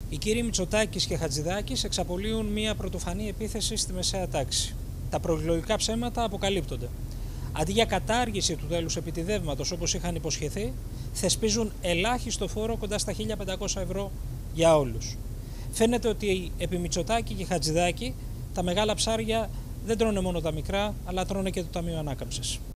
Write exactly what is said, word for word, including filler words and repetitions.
Οι κύριοι Μητσοτάκης και Χατζηδάκης εξαπολύουν μια πρωτοφανή επίθεση στη μεσαία τάξη. Τα προεκλογικά ψέματα αποκαλύπτονται. Αντί για κατάργηση του τέλους επιτιδεύματος όπως είχαν υποσχεθεί, θεσπίζουν ελάχιστο φόρο κοντά στα χίλια πεντακόσια ευρώ για όλους. Φαίνεται ότι επί Μητσοτάκη και Χατζηδάκη τα μεγάλα ψάρια δεν τρώνε μόνο τα μικρά, αλλά τρώνε και το Ταμείο Ανάκαμψης.